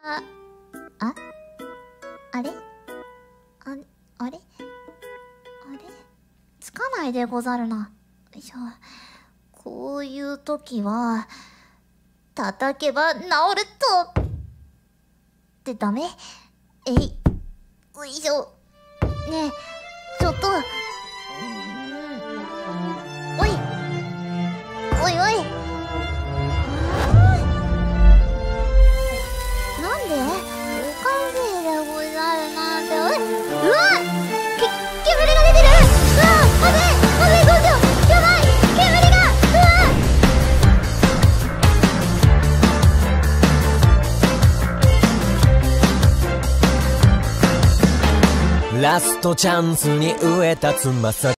あ、あ、あれあれつかないでござるな。よいしょ。こういう時は、叩けば治ると。ってダメ？えい。よいしょ。ねえ、ちょっと。おい。おいおい。なんで？おかしいでござるなんて。うわ！煙が出てる！うわ！まずいどうしよう！やばい！煙が！ ラストチャンスに植えた翼